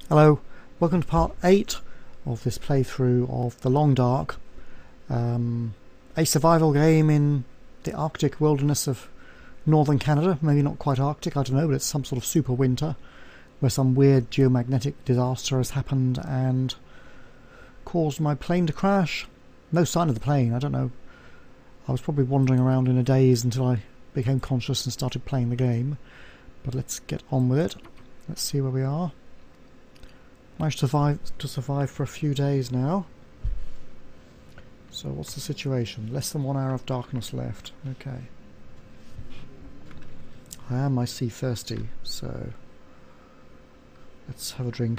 Hello, welcome to part 8 of this playthrough of The Long Dark, a survival game in the Arctic wilderness of northern Canada. Maybe not quite Arctic, I don't know, but it's some sort of super winter where some weird geomagnetic disaster has happened and caused my plane to crash. No sign of the plane, I don't know. I was probably wandering around in a daze until I became conscious and started playing the game. But let's get on with it. Let's see where we are. Managed to survive for a few days now. So what's the situation? Less than 1 hour of darkness left. Okay. I see thirsty, so let's have a drink.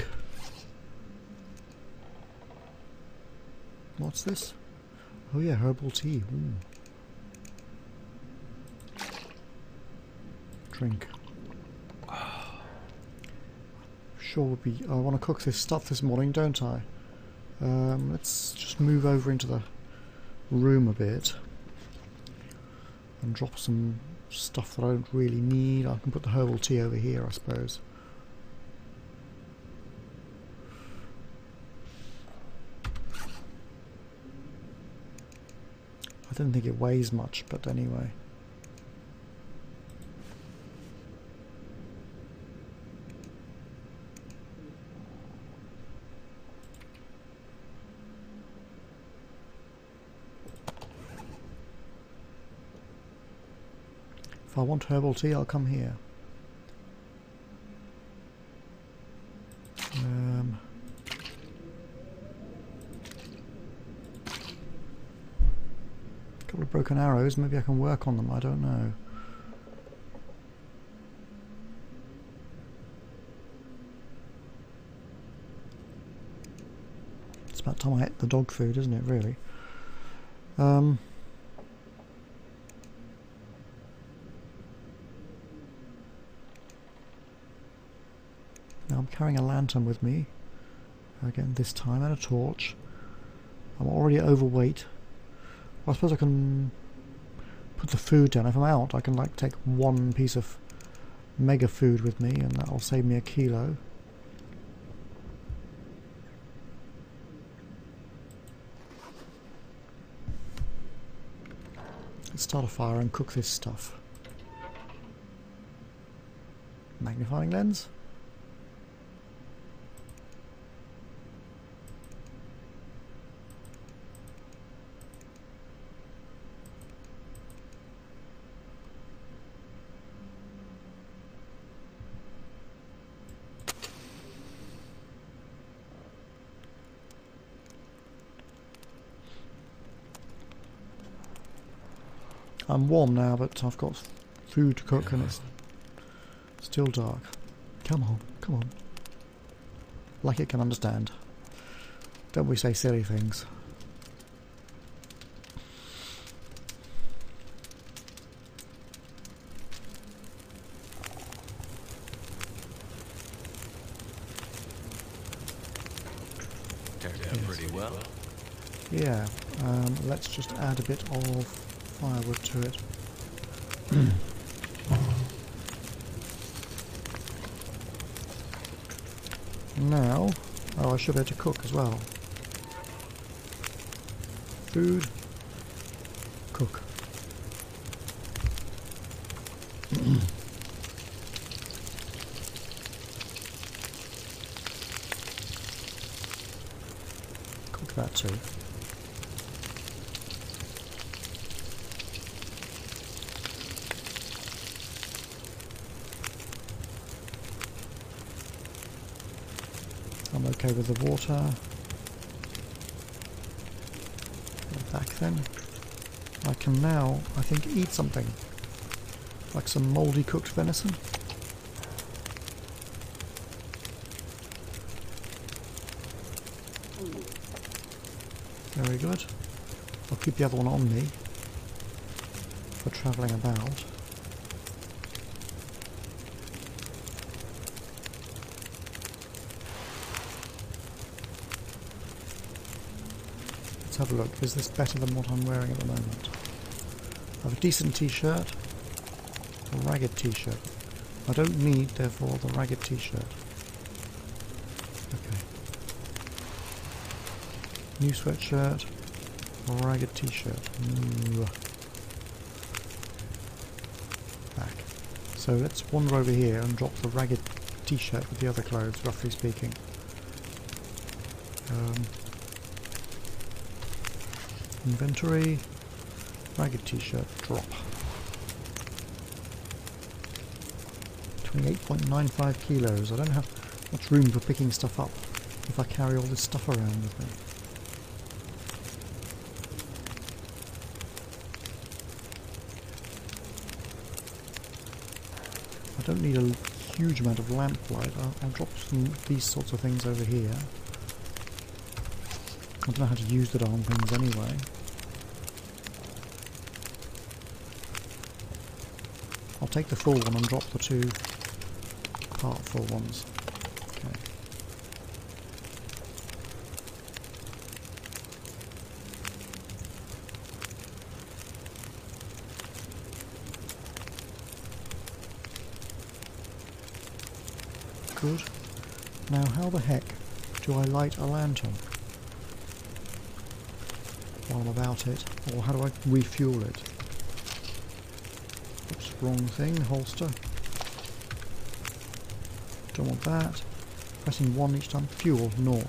What's this? Oh yeah, herbal tea. Ooh. Drink. Sure would be. I want to cook this stuff this morning, don't I? Let's just move over into the room a bit and drop some stuff that I don't really need. I can put the herbal tea over here, I suppose. I don't think it weighs much, but anyway. If I want herbal tea, I'll come here. A couple of broken arrows, maybe I can work on them, I don't know. It's about time I ate the dog food, isn't it, really? Now I'm carrying a lantern with me, again this time, and a torch. I'm already overweight. Well, I suppose I can put the food down. If I'm out, I can like take one piece of mega food with me, and that'll save me a kilo. Let's start a fire and cook this stuff. Magnifying lens. I'm warm now, but I've got food to cook and it's still dark. Come on, come on. Like it can understand. Don't we say silly things? Turned out pretty well. Yeah, let's just add a bit of firewood to it. Now, oh, I should be able to cook as well. Food, cook. Cook that too. I'm okay with the water. Go back then. I can now, I think, eat something. Like some mouldy cooked venison. Very good. I'll keep the other one on me for travelling about. Have a look. Is this better than what I'm wearing at the moment? I have a decent t-shirt, a ragged t-shirt. I don't need, therefore, the ragged t-shirt. New sweatshirt. Ragged t-shirt. Back. So let's wander over here and drop the ragged t-shirt with the other clothes, roughly speaking. Inventory. Ragged t-shirt. Drop. 28.95 kilos. I don't have much room for picking stuff up if I carry all this stuff around with me. I don't need a huge amount of lamplight. I'll drop these sorts of things over here. I don't know how to use the darn things anyway. I'll take the full one and drop the two part full ones. Okay. Good. Now how the heck do I light a lantern while I'm about it? Or how do I refuel it? Oops, wrong thing, holster. Don't want that. Pressing 1 each time. Fuel, 0.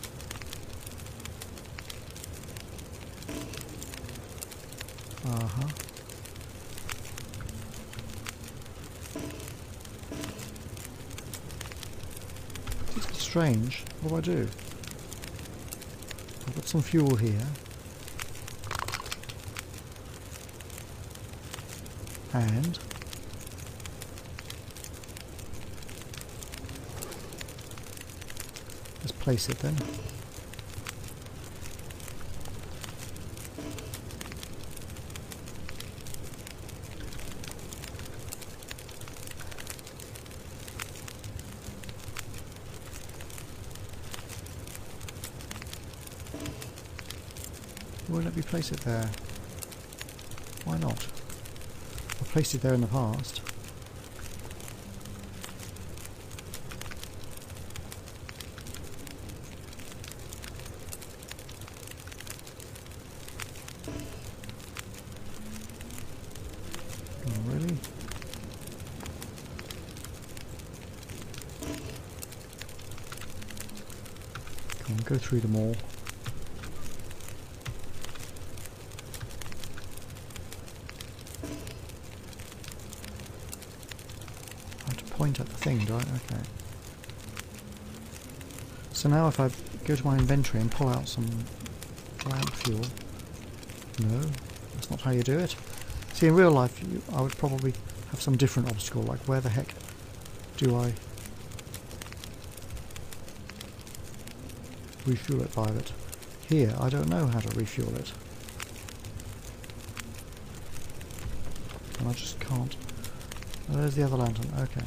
It's strange. What do? I've got some fuel here. And let's place it then. Won't let me place it there. Why not? I placed it there in the past. Oh, really? Come on, go through them all. Point at the thing, do I? Okay. So now if I go to my inventory and pull out some lamp fuel... No, that's not how you do it. See, in real life I would probably have some different obstacle, like where the heck do I refuel it by it? Here, I don't know how to refuel it. And I just can't. Oh, there's the other lantern, okay.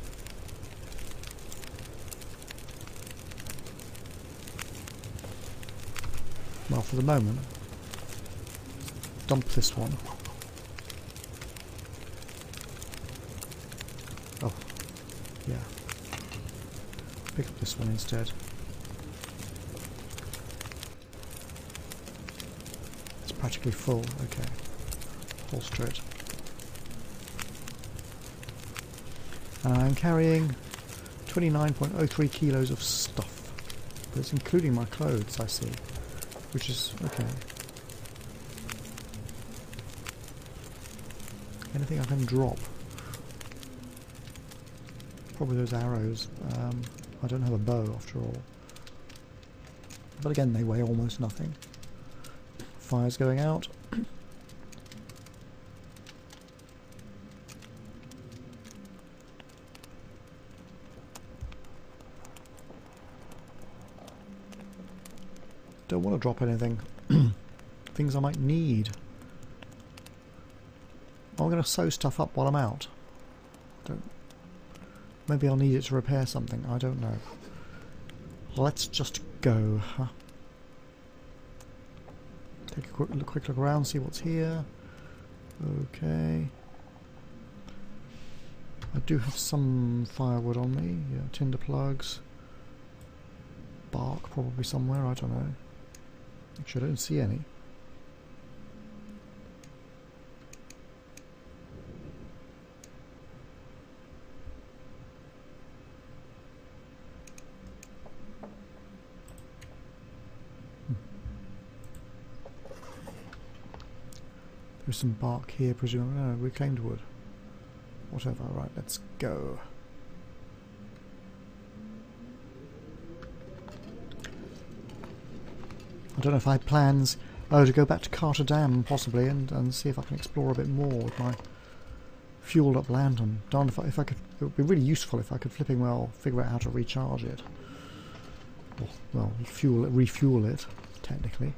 Well, for the moment, dump this one. Oh, yeah. Pick up this one instead. It's practically full, okay. Holster it. And I'm carrying 29.03 kilos of stuff. But it's including my clothes, I see. Which is okay. Anything I can drop? Probably those arrows. I don't have a bow after all. But again, they weigh almost nothing. Fire's going out. Don't want to drop anything. Things I might need. I'm going to sew stuff up while I'm out. Maybe I'll need it to repair something. I don't know. Let's just go, huh? Take a quick look around, see what's here. Okay. I do have some firewood on me. Yeah, tinder plugs. Bark probably somewhere, I don't know. Actually, I don't see any. There's some bark here, presumably. No, reclaimed wood. Whatever, right, let's go. I don't know if I had plans to go back to Carter Dam, possibly, and see if I can explore a bit more with my fueled up lantern. Darn, if I could, it would be really useful if I could flipping well figure out how to recharge it. Or, well, refuel it, technically.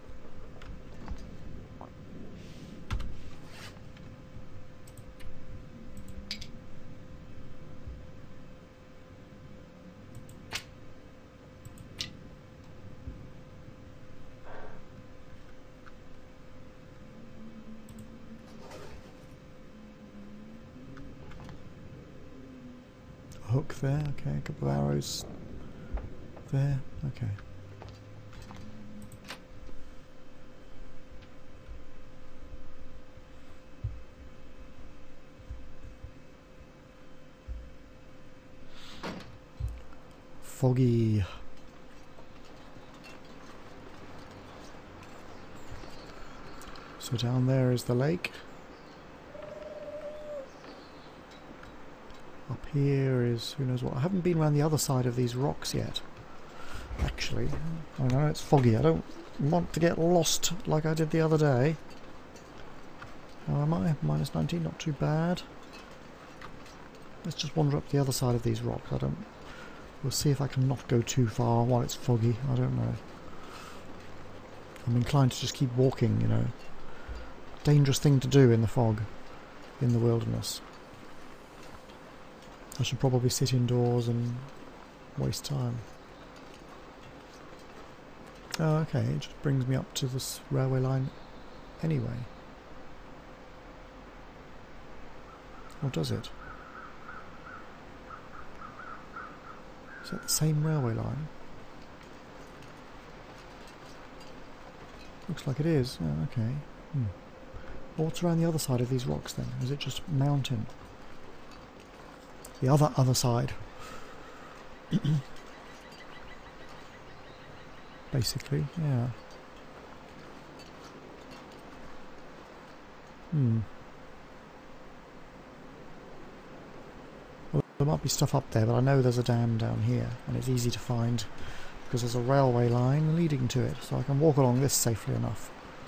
Hook there, okay, a couple of arrows there, okay. Foggy. So down there is the lake. Up here is who knows what. I haven't been around the other side of these rocks yet. Actually, I know it's foggy. I don't want to get lost like I did the other day. How am I? Minus 19, not too bad. Let's just wander up the other side of these rocks. We'll see if I can not go too far while it's foggy. I don't know. I'm inclined to just keep walking, you know. Dangerous thing to do in the fog, in the wilderness. I should probably sit indoors and waste time. Oh, okay, it just brings me up to this railway line anyway. Or does it? Is that the same railway line? Looks like it is. Oh, okay. What's around the other side of these rocks then? Is it just mountain? The other side. Basically, yeah. Well, there might be stuff up there, but I know there's a dam down here, and it's easy to find because there's a railway line leading to it, so I can walk along this safely enough.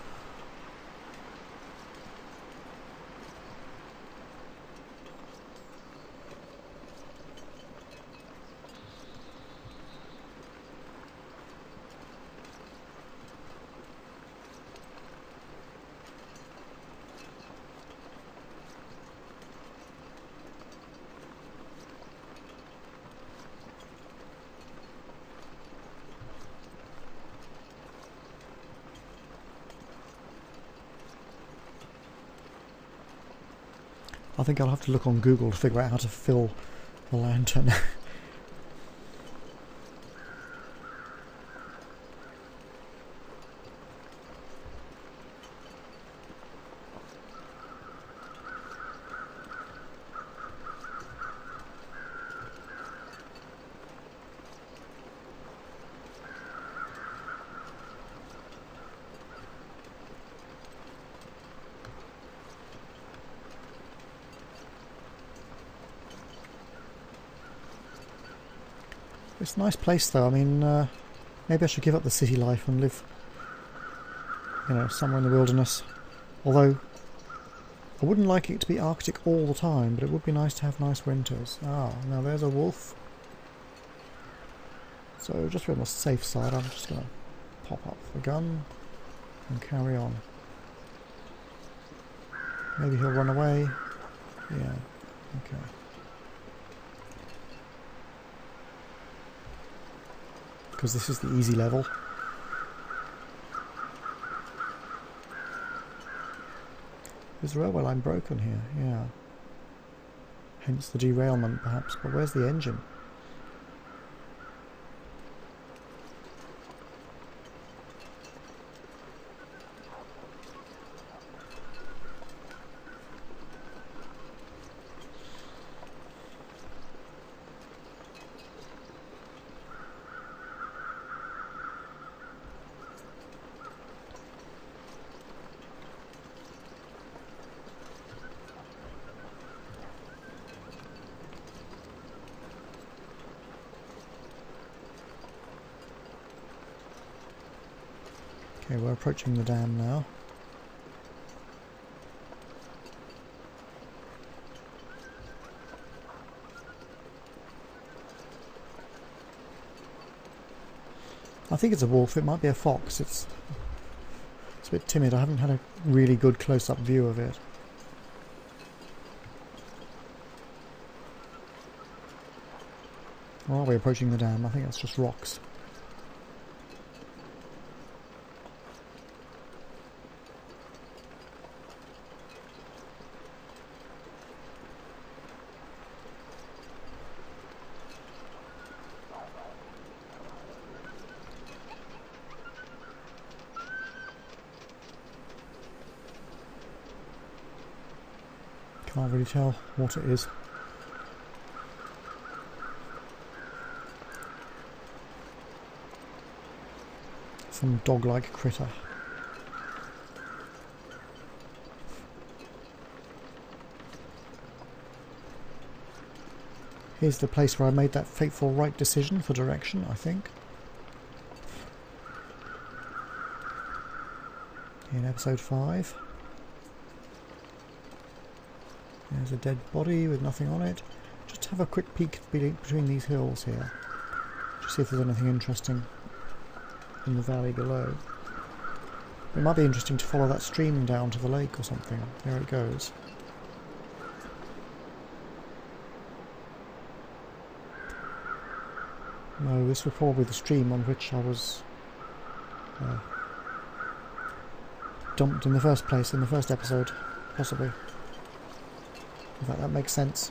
I think I'll have to look on Google to figure out how to fill the lantern. It's a nice place though. I mean, maybe I should give up the city life and live, you know, somewhere in the wilderness. Although, I wouldn't like it to be Arctic all the time, but it would be nice to have nice winters. Ah, now there's a wolf. So just to be on the safe side, I'm just going to pop up the gun and carry on. Maybe he'll run away. Yeah, okay. Because this is the easy level. Is the railway line broken here? Yeah. Hence the derailment perhaps, but where's the engine? Okay, we're approaching the dam now. I think it's a wolf, it might be a fox. It's a bit timid, I haven't had a really good close-up view of it. Or are we approaching the dam? I think that's just rocks. Can't really tell what it is. Some dog-like critter. Here's the place where I made that fateful right decision for direction, I think. In episode 5. There's a dead body with nothing on it. Just have a quick peek between these hills here. Just see if there's anything interesting in the valley below. It might be interesting to follow that stream down to the lake or something. There it goes. No, this was probably the stream on which I was dumped in the first place, in the first episode, possibly. In fact, that makes sense.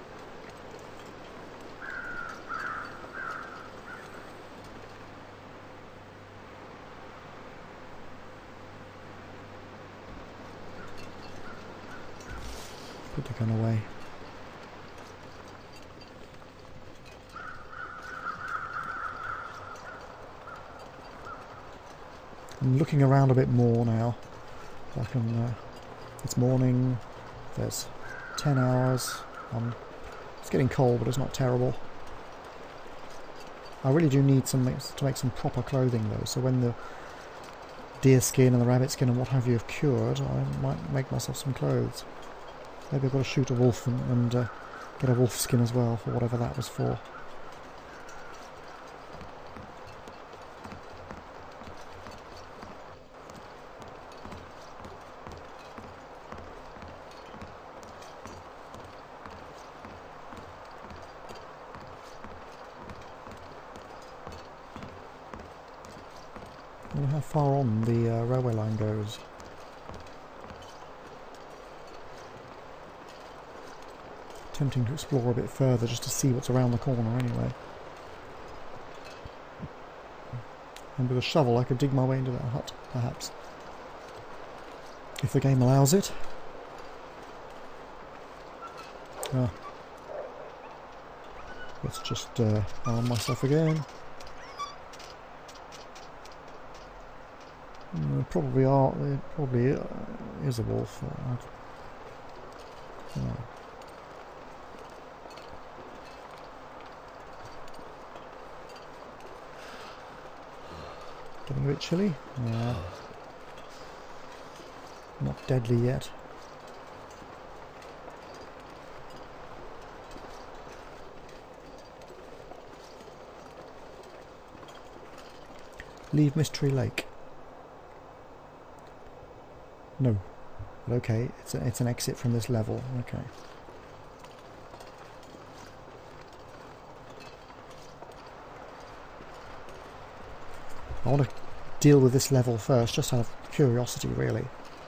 Put the gun away. I'm looking around a bit more now. I can. It's morning. There's 10 hours. It's getting cold, but it's not terrible. I really do need to make some proper clothing though, so when the deer skin and the rabbit skin and what have you have cured, I might make myself some clothes. Maybe I've got to shoot a wolf and get a wolf skin as well, for whatever that was for. I wonder how far on the railway line goes. Tempting to explore a bit further just to see what's around the corner anyway. And with a shovel I could dig my way into that hut, perhaps. If the game allows it. Let's just arm myself again. There probably is a wolf. Getting a bit chilly? Yeah. Not deadly yet. Leave Mystery Lake. No. But okay, it's an exit from this level. Okay. I want to deal with this level first, just out of curiosity, really.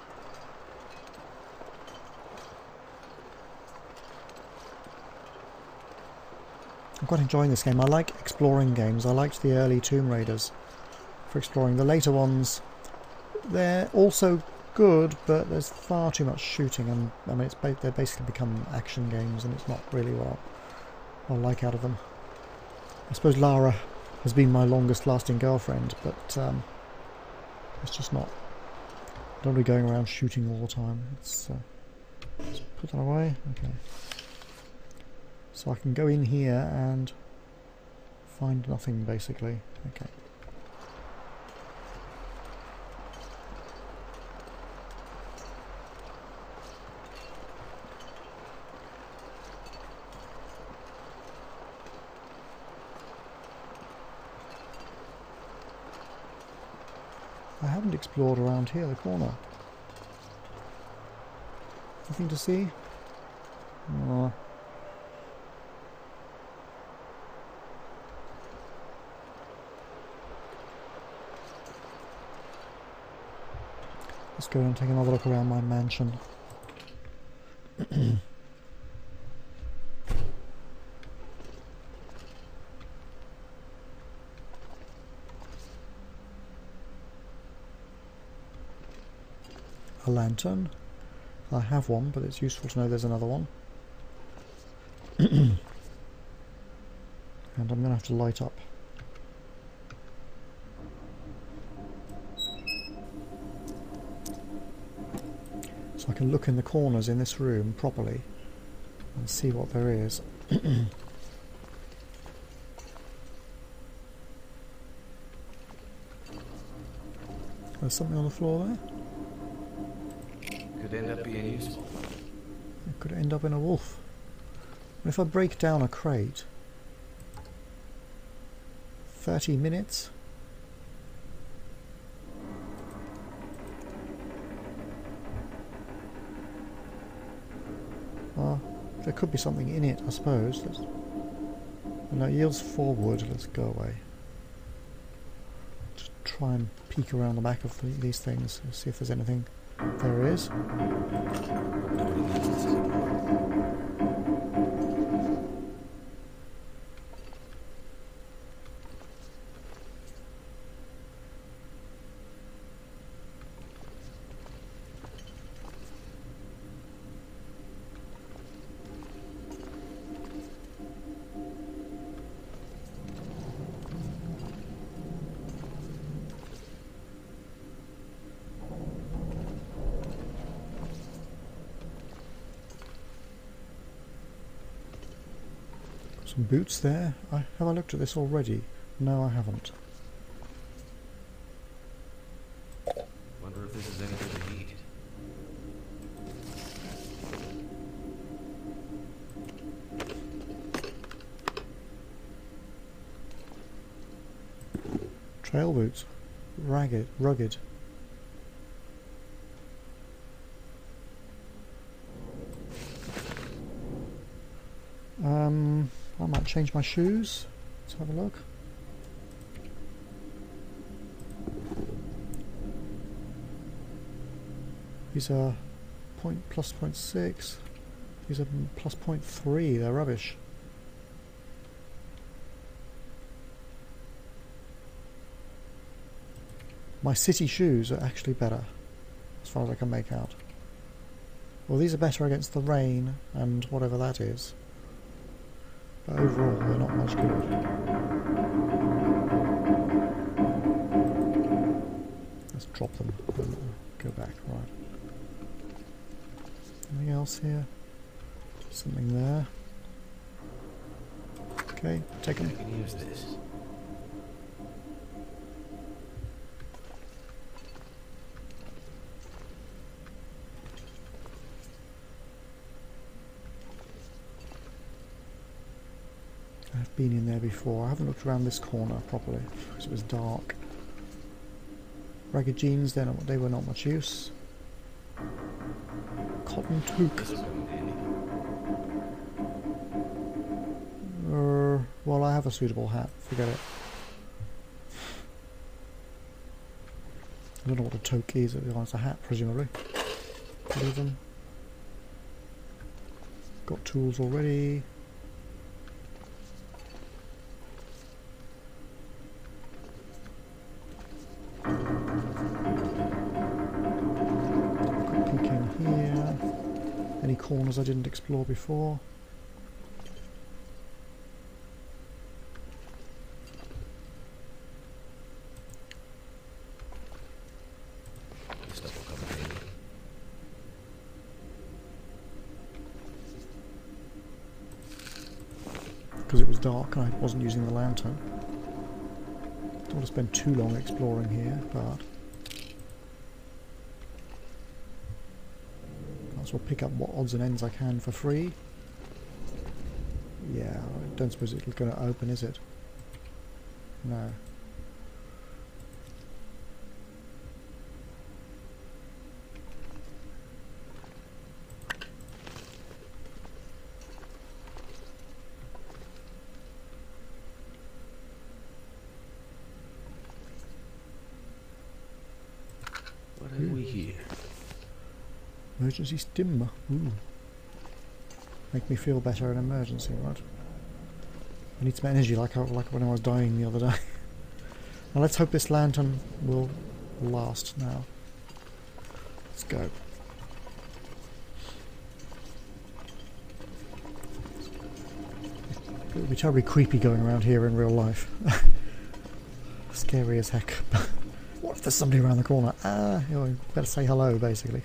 I'm quite enjoying this game. I like exploring games. I liked the early Tomb Raiders for exploring. The later ones, they're also good, but there's far too much shooting, and I mean, they've basically become action games, and it's not really what I like out of them. I suppose Lara has been my longest lasting girlfriend, but it's just not. I don't be going around shooting all the time. Let's put that away. Okay. So I can go in here and find nothing, basically. Okay. I haven't explored around here, the corner. Nothing to see? Oh. Let's go and take another look around my mansion. A lantern. I have one, but it's useful to know there's another one. And I'm going to have to light up. So I can look in the corners in this room properly and see what there is. There's something on the floor there. Could end up being useful. It could end up in a wolf. And if I break down a crate, 30 minutes. Well, there could be something in it, I suppose. No, it yields forward. Let's go away. Just try and peek around the back of these things and see if there's anything. There is. Some boots there. Have I looked at this already? No, I haven't. Wonder if this is anything to eat. Trail boots. Rugged. I might change my shoes. Let's have a look. These are plus 0.6. These are plus 0.3. They're rubbish. My city shoes are actually better, as far as I can make out. Well, these are better against the rain and whatever that is. But overall, they're not much good. Let's drop them. Go back, right. Anything else here? Something there. Okay, take them. I can use this. I've been in there before. I haven't looked around this corner properly because it was dark. Ragged jeans, they were not much use. Cotton toque. Well, I have a suitable hat. Forget it. I don't know what a toque is. It's a hat, presumably. Leave them. Got tools already. Any corners I didn't explore before. Because it was dark and I wasn't using the lantern. Don't want to spend too long exploring here, but I'll pick up what odds and ends I can for free. Yeah, I don't suppose it's going to open, is it? No. Emergency stim. Ooh. Make me feel better in emergency, right? I need some energy like when I was dying the other day. Now let's hope this lantern will last now. Let's go. It would be terribly creepy going around here in real life. Scary as heck. What if there's somebody around the corner? You better say hello, basically.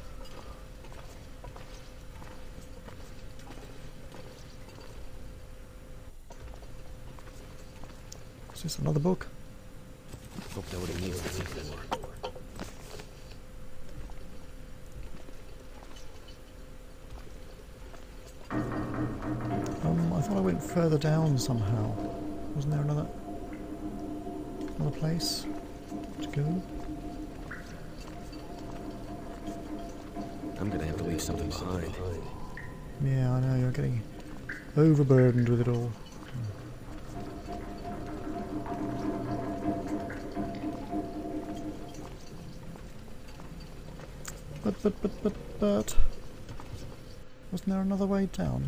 Is this another book? Hope nobody needs this anymore. I thought I went further down somehow. Wasn't there another place to go? I'm gonna have to leave something behind. Yeah, I know, you're getting overburdened with it all. But... Wasn't there another way down?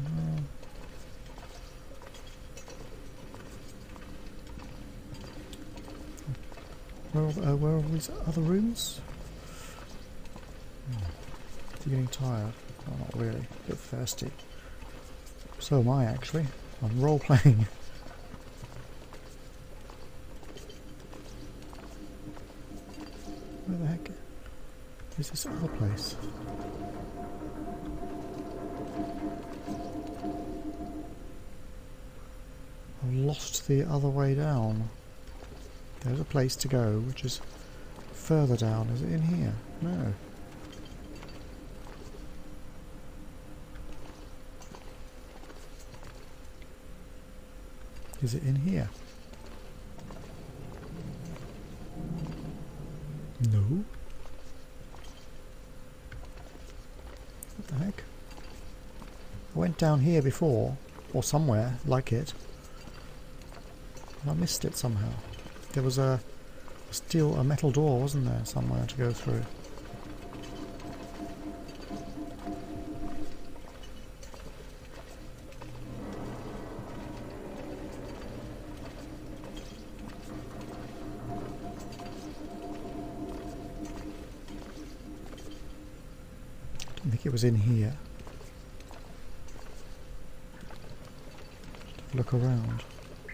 Where are all these other rooms? You're getting tired? Oh, not really. A bit thirsty. So am I, actually. I'm role-playing. Where the heck is this other place? I've lost the other way down. There's a place to go, which is further down. Is it in here? No. Is it in here? No. What the heck? I went down here before, or somewhere like it, and I missed it somehow. There was a metal door, wasn't there, somewhere to go through? I don't think it was in here. Just look around.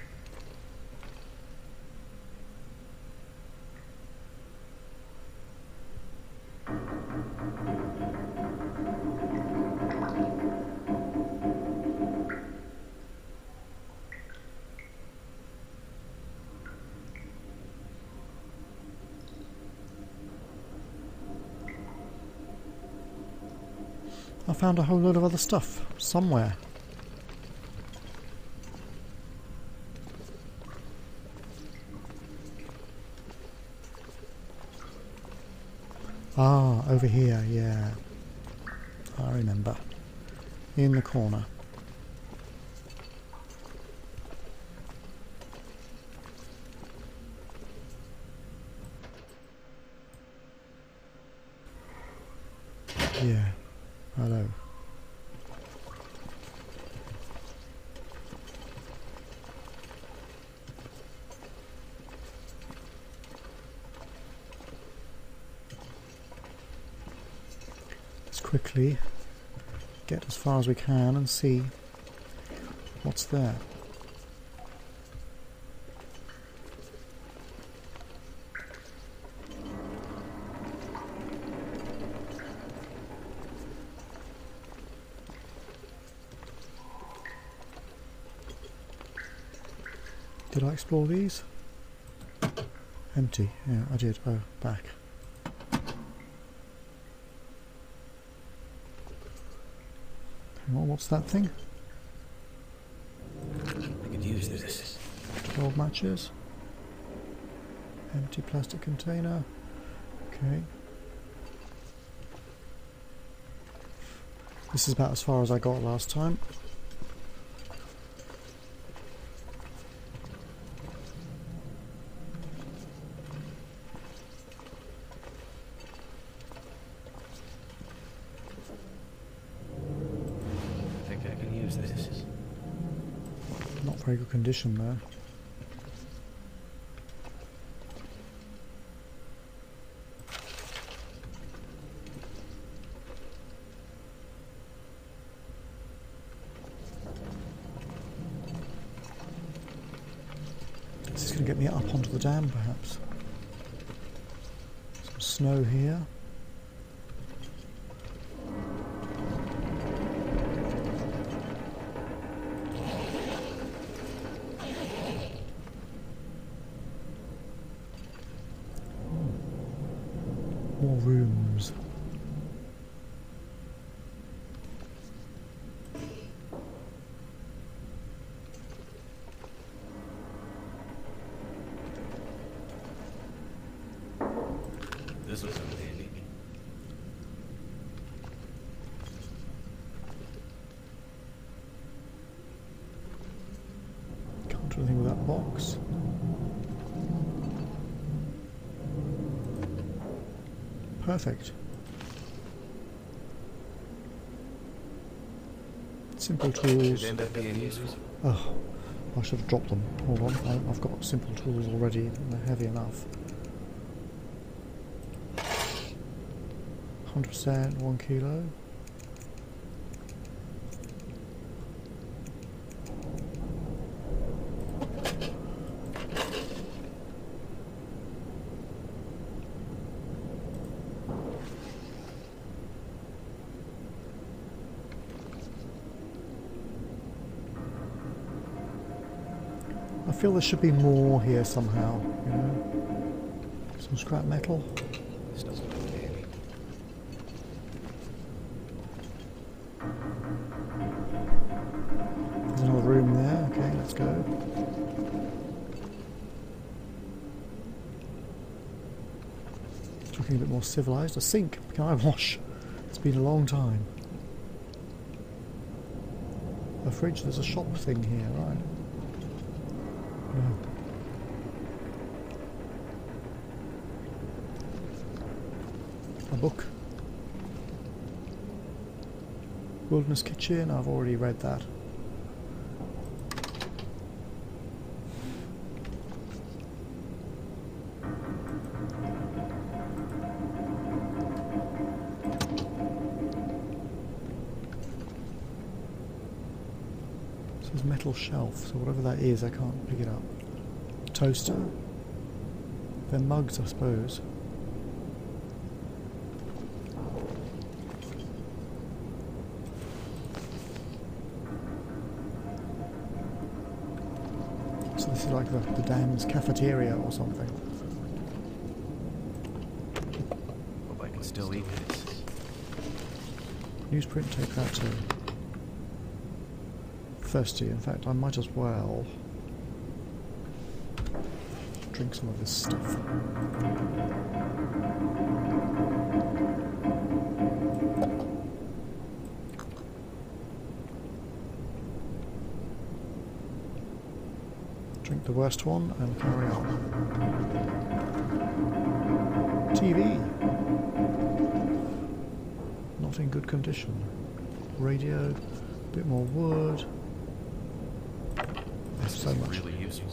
I found a whole load of other stuff somewhere. Ah, over here, yeah. I remember. In the corner. Yeah. Hello. Let's quickly get as far as we can and see what's there. Did I explore these? Empty. Yeah, I did. Oh, back. Hang on, what's that thing? I could use this. 12 matches. Empty plastic container. Okay. This is about as far as I got last time. very good condition there. This is going to get me up onto the dam, perhaps. Some snow here. More rooms. This was handy. Can't do anything with that box. Perfect. Simple tools. End up being useful. Oh, I should have dropped them. Hold on, I've got simple tools already. They're heavy enough. 100%, 1 kilo. I feel there should be more here somehow, you know. Some scrap metal. This doesn't look handy. There's another room there. Okay, let's go. It's looking a bit more civilized. A sink. Can I wash? It's been a long time. A fridge. There's a shop thing here, right? No. A book. Wilderness Kitchen. I've already read that. This is metal shelf, so whatever that is, I can't pick it up. Toaster. They're mugs, I suppose. So this is like the dam's cafeteria or something. Hope I can still eat this. Newsprint, take that too. Thirsty, in fact, I might as well drink some of this stuff. Drink the worst one and carry on. TV. Not in good condition. Radio, a bit more wood. There's so much. Really useful.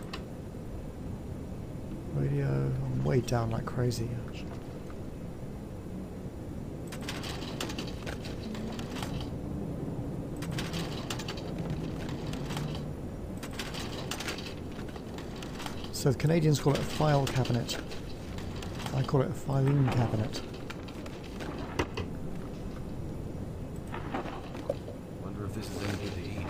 Radio, I'm way down like crazy. So the Canadians call it a file cabinet. I call it a filing cabinet. Wonder if this is any good to eat.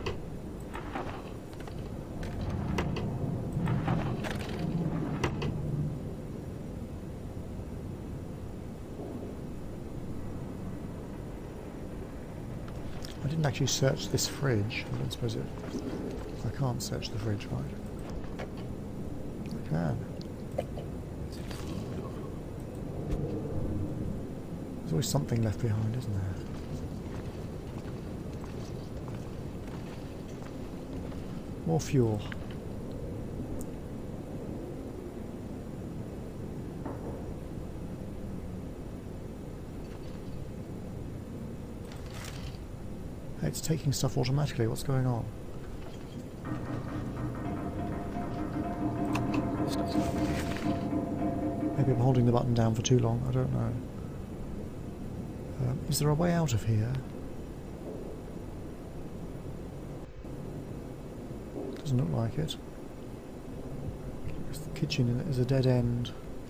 I didn't actually search this fridge. I don't suppose it... I can't search the fridge, right? I can. Is it food or... There's always something left behind, isn't there? More fuel. It's taking stuff automatically. What's going on? Stuff's complicated. Maybe I'm holding the button down for too long, I don't know. Is there a way out of here? Doesn't look like it. The kitchen is a dead end.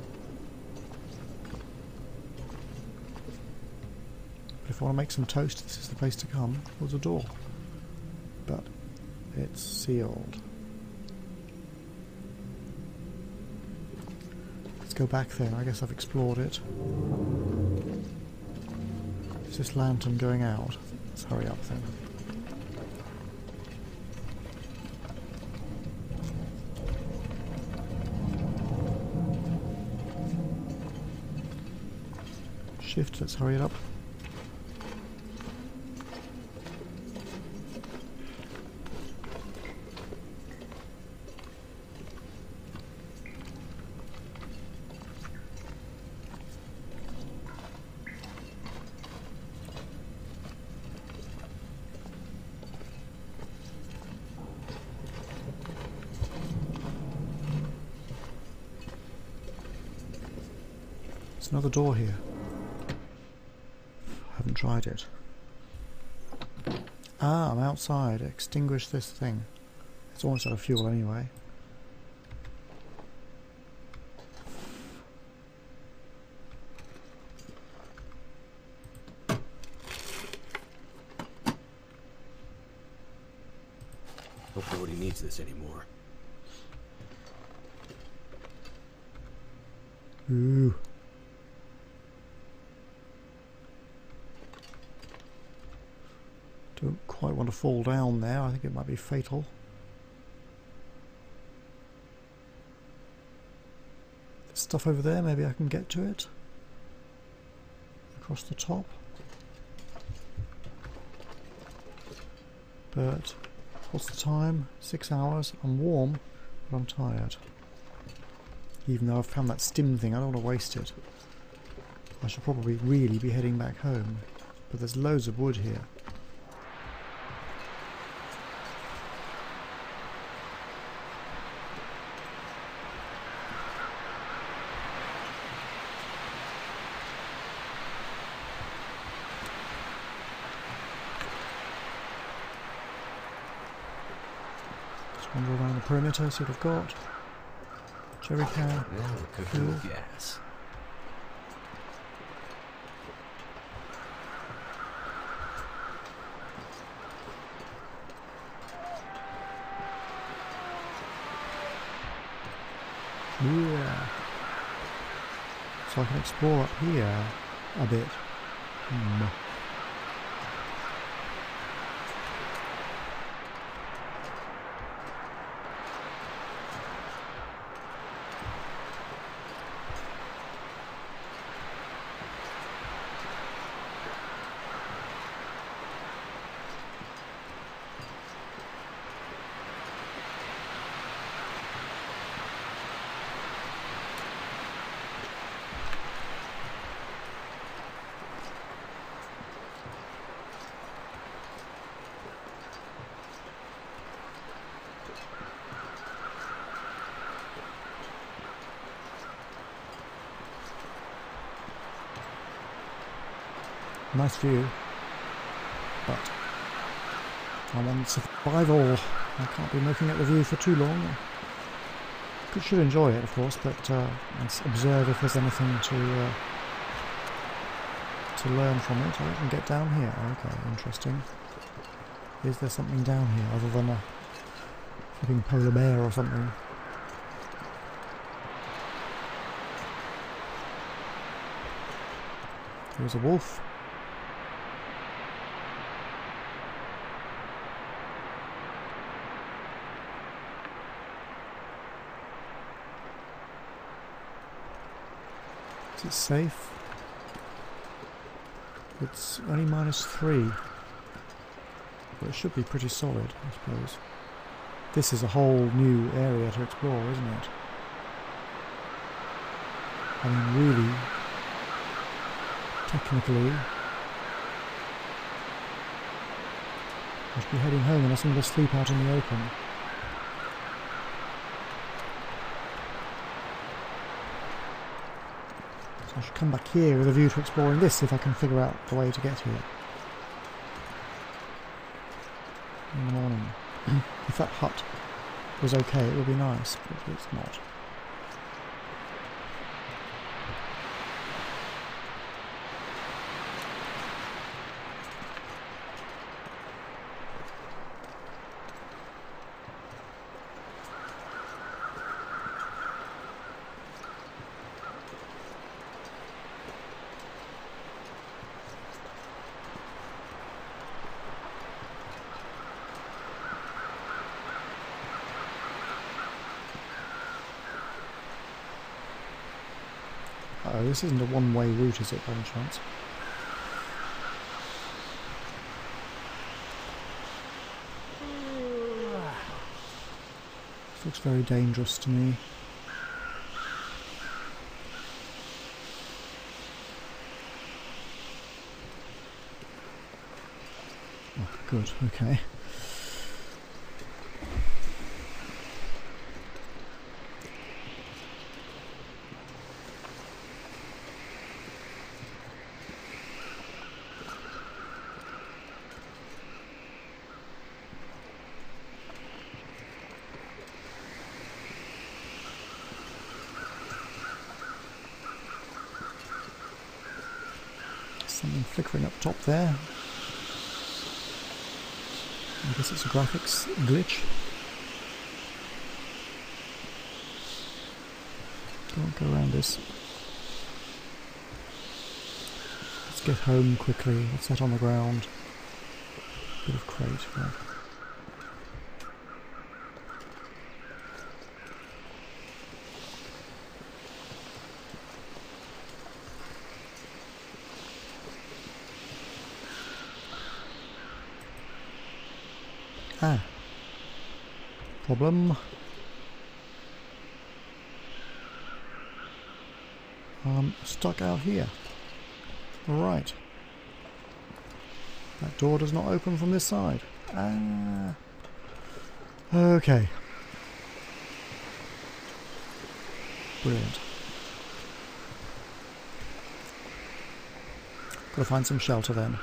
But if I want to make some toast, this is the place to come. There's a door. But it's sealed. Let's go back then. I guess I've explored it. Is this lantern going out? Let's hurry up then. Shift, let's hurry it up. There's another door here. I haven't tried it. Ah, I'm outside. Extinguish this thing. It's almost out of fuel anyway. Hope nobody needs this anymore. Ooh. Don't quite want to fall down there. I think it might be fatal. There's stuff over there. Maybe I can get to it. Across the top. But what's the time? 6 hours. I'm warm, but I'm tired. Even though I've found that stim thing, I don't want to waste it. I should probably really be heading back home. But there's loads of wood here. Wander around the perimeter, see what I've got. Jerry can. Now we're cooking with gas. Yeah. So I can explore up here a bit. Nice view, but I want survival. I can't be looking at the view for too long. I should enjoy it, of course, but let's observe if there's anything to learn from it. I can get down here. Okay, interesting. Is there something down here other than a flipping polar bear or something? Here's a wolf. Is it safe? It's only -3. But it should be pretty solid, I suppose. This is a whole new area to explore, isn't it? I mean, really, technically, I should be heading home unless I'm going to sleep out in the open. So I should come back here with a view to exploring this if I can figure out the way to get here. In the morning. If that hut was okay, it would be nice, but it's not. Oh, this isn't a one-way route, is it, by any chance? This looks very dangerous to me. Oh, good, okay. Something flickering up top there. I guess it's a graphics glitch. Don't go around this. Let's get home quickly. What's that on the ground? Bit of crate, right. Ah. Problem. I'm stuck out here. Right. That door does not open from this side. Ah. Okay. Brilliant. Gotta find some shelter then.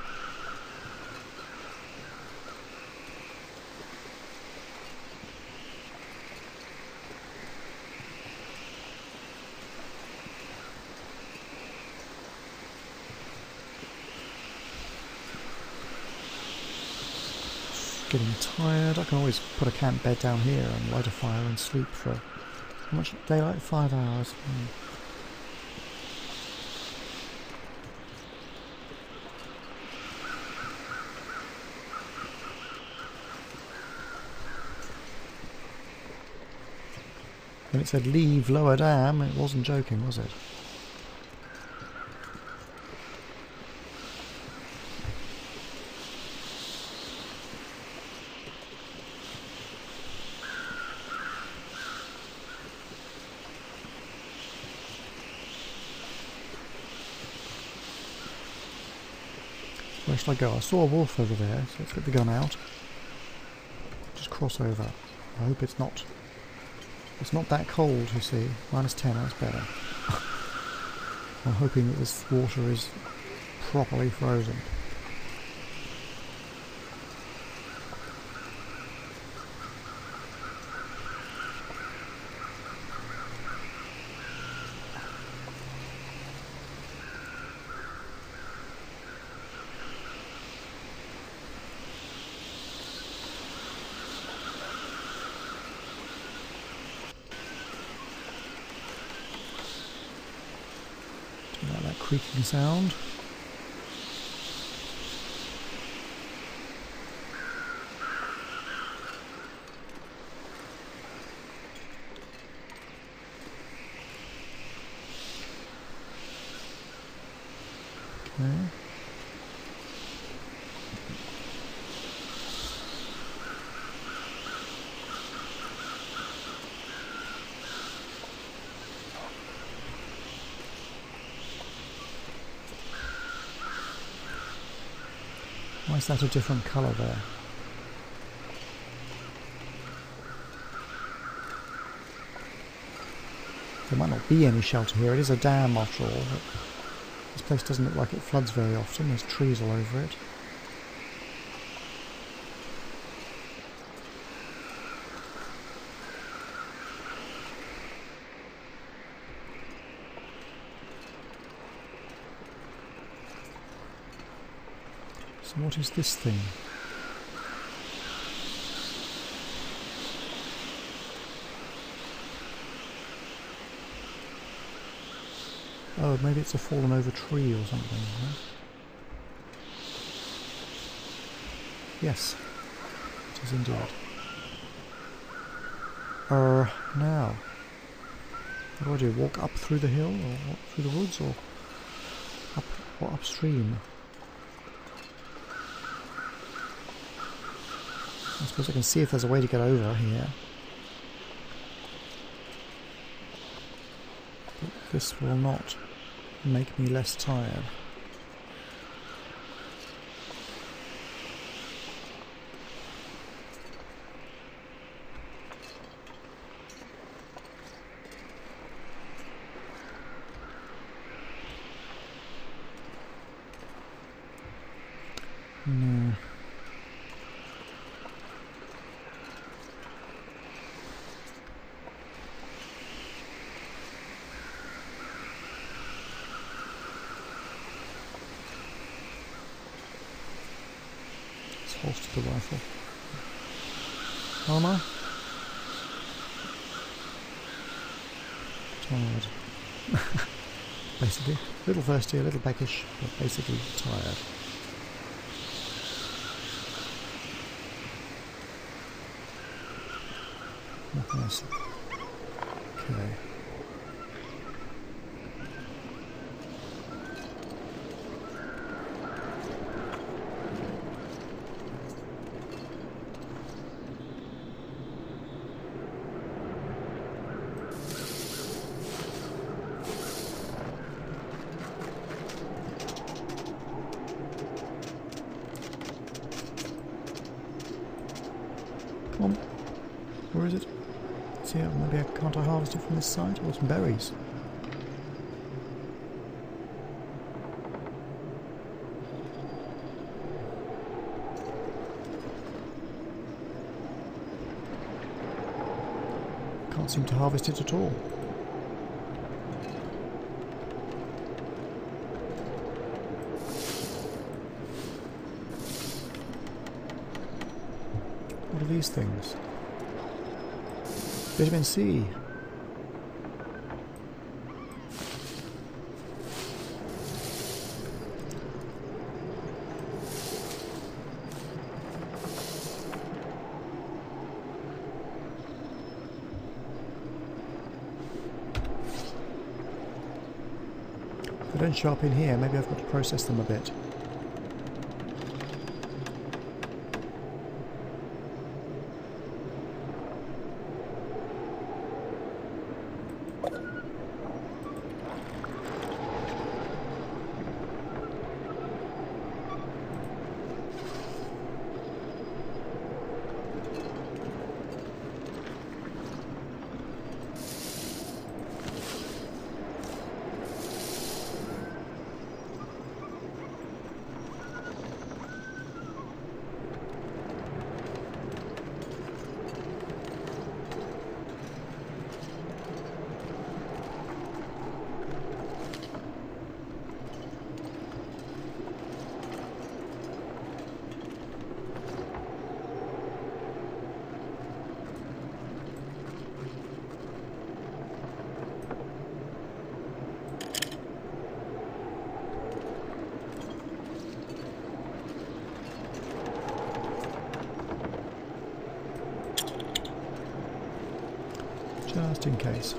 Getting tired. I can always put a camp bed down here and light a fire and sleep for how much daylight? 5 hours. When it said leave lower dam, it wasn't joking, was it? Where should I go? I saw a wolf over there, so let's get the gun out. Just cross over. I hope it's not that cold, you see. -10, that's better. I'm hoping that this water is properly frozen. Creaking sound. Okay. Why is that a different colour there? There might not be any shelter here. It is a dam after all, but this place doesn't look like it floods very often. There's trees all over it. So what is this thing? Oh, maybe it's a fallen over tree or something, right? Yes, it is indeed. Now, what do I do? Walk up through the hill, or walk through the woods, or upstream? I suppose I can see if there's a way to get over here. But this will not make me less tired. No. Holster the rifle. How am I? Tired. Basically. A little thirsty, a little peckish, but basically tired. Nothing else. Okay. Come on. Where is it? See, maybe can't I harvest it from this side? Or some berries? Can't seem to harvest it at all. What are these things? Vitamin C. If they don't show up in here, maybe I've got to process them a bit. Just in case.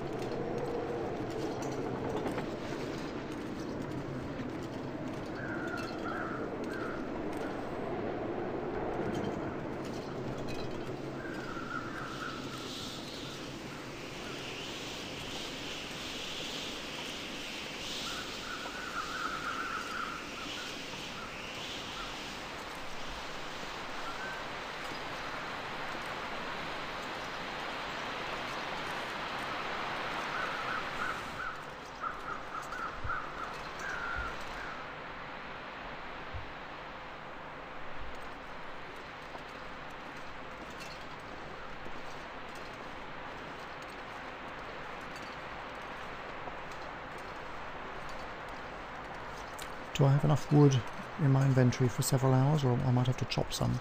Do I have enough wood in my inventory for several hours, or I might have to chop some?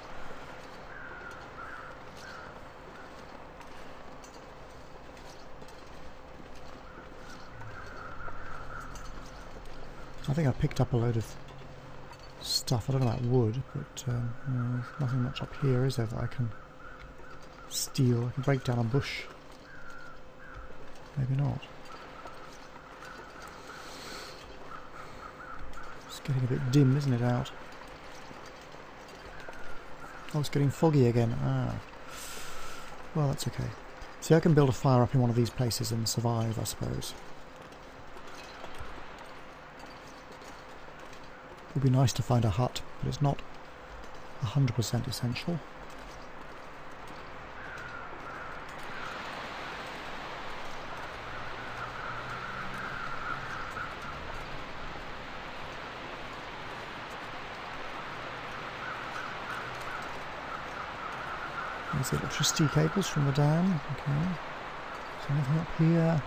I think I picked up a load of stuff. I don't know about wood, but there's nothing much up here, is there, that I can steal? I can break down a bush. Maybe not. It's getting a bit dim, isn't it, out? Oh, it's getting foggy again. Ah. Well, that's okay. See, I can build a fire up in one of these places and survive, I suppose. It would be nice to find a hut, but it's not 100% essential. There's the electricity cables from the dam. Okay. Is there anything up here?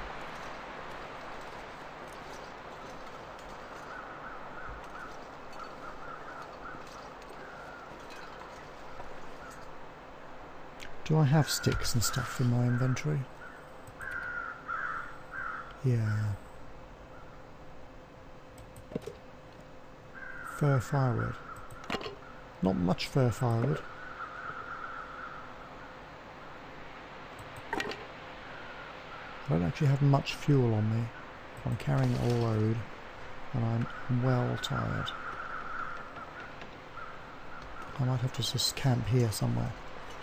Do I have sticks and stuff in my inventory? Yeah. Fir firewood. Not much fir firewood. I don't actually have much fuel on me. I'm carrying a load and I'm well tired. I might have to just camp here somewhere.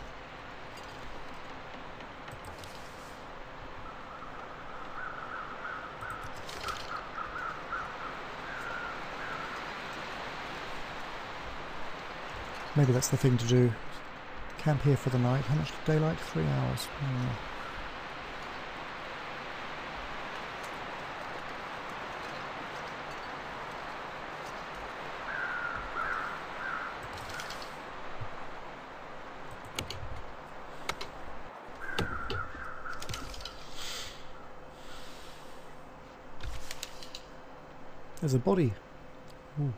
Maybe that's the thing to do. Camp here for the night. How much daylight? 3 hours. There's a body. Ooh.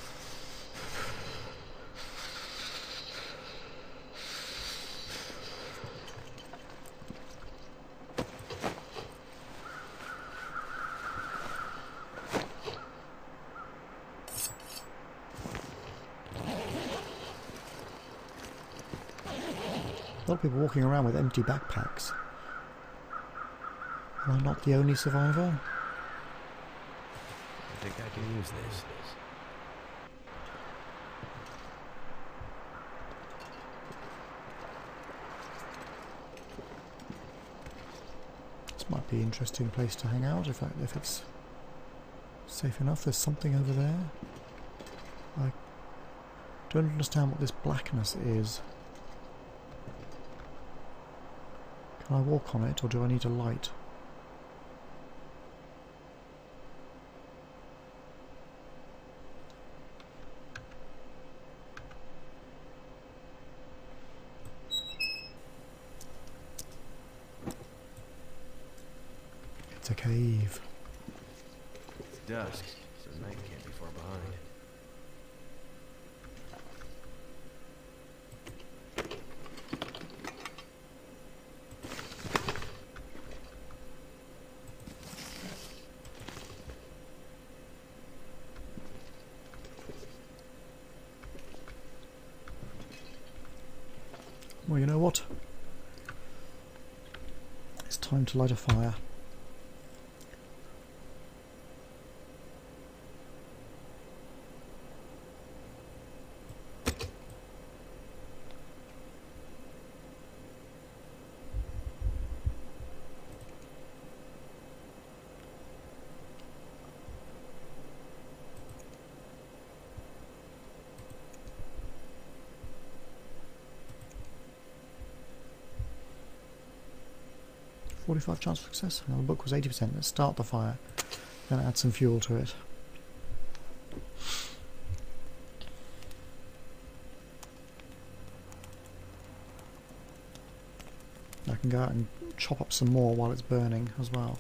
A lot of people walking around with empty backpacks. Am I not the only survivor? I think I can use this. This might be an interesting place to hang out if it's safe enough. There's something over there. I don't understand what this blackness is. Can I walk on it, or do I need a light? It's a cave. It's dusk, so night can't be far behind. Well, you know what? It's time to light a fire. .45 chance of success. Now the book was 80%. Let's start the fire, then add some fuel to it. I can go out and chop up some more while it's burning as well.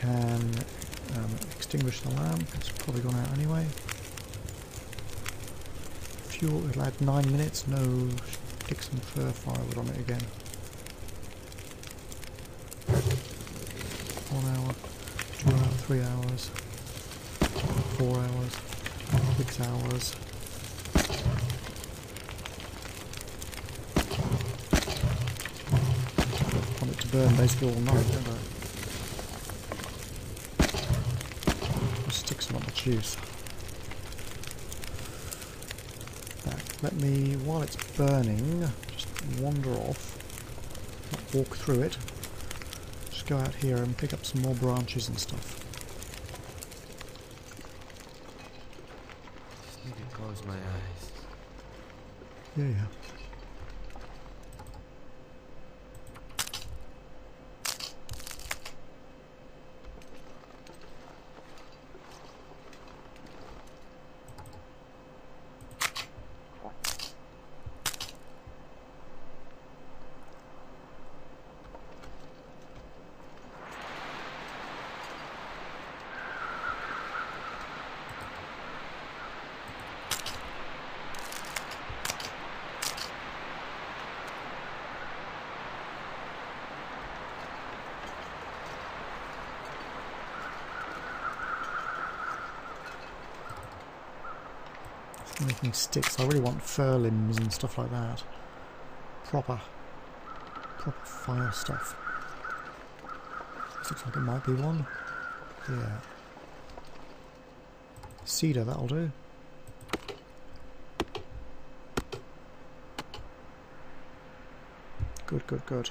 can extinguish the lamp. It's probably gone out anyway. Fuel, it'll add 9 minutes. No, stick some fir firewood on it again. 1 hour, 2 hours, 3 hours, 4 hours, 6 hours. Want it to burn basically all night, don't I? Just stick some on the juice. Let me, while it's burning, just wander off, not walk through it, just go out here and pick up some more branches and stuff. Just need to close my eyes. Yeah, yeah. Making sticks. I really want fir limbs and stuff like that. Proper fire stuff. This looks like it might be one. Yeah. Cedar, that'll do. Good, good, good.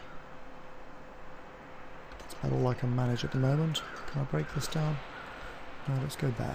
That's about all I can manage at the moment. Can I break this down? No, let's go back.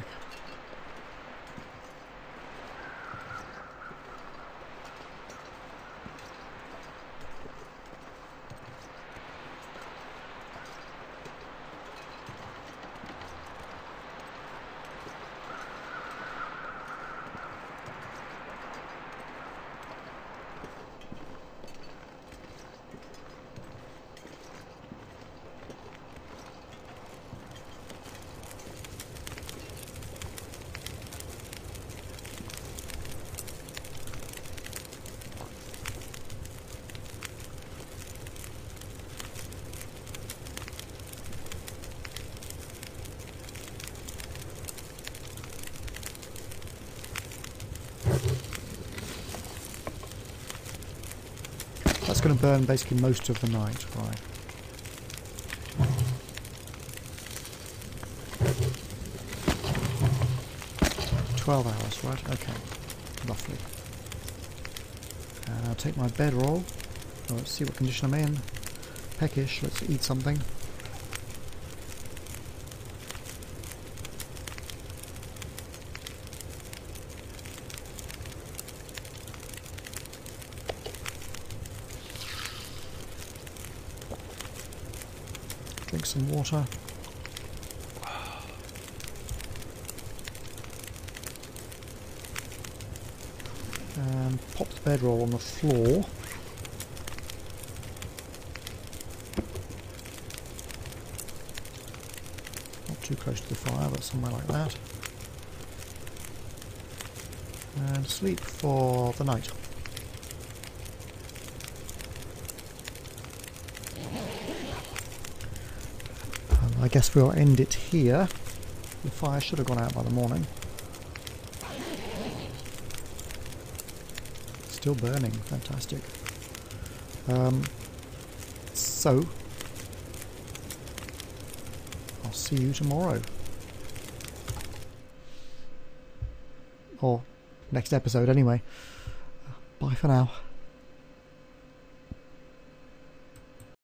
That's going to burn basically most of the night, right? $12 hours, right? Okay, roughly. And I'll take my bedroll. Oh, let's see what condition I'm in. Peckish. Let's eat something. Drink some water. And pop the bedroll on the floor. Not too close to the fire, but somewhere like that. And sleep for the night. I guess we'll end it here. The fire should have gone out by the morning. Still burning, fantastic. So, I'll see you tomorrow. Or next episode anyway. Bye for now.